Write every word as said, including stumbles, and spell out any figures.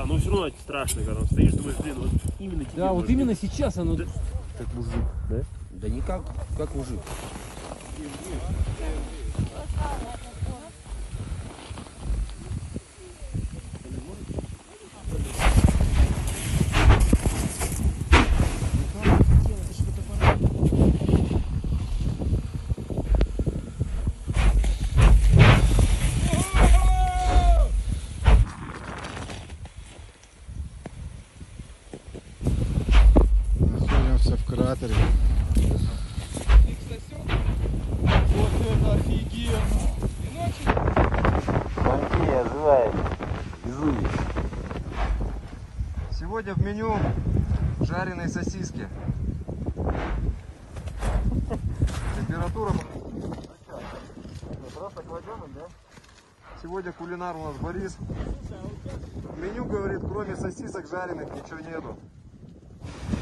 но все равно страшно, когда стоишь, думаешь, блин, вот именно тебе. Да, вот именно сейчас оно... Да. Как мужик, да? Да никак, как мужик. Находимся в кратере. Вот это офигенно! Помпея оживает. Везувий. Сегодня в меню жареные сосиски. Температура... Просто кладем, да? Сегодня кулинар у нас Борис. В меню, говорит, кроме сосисок жареных ничего нету.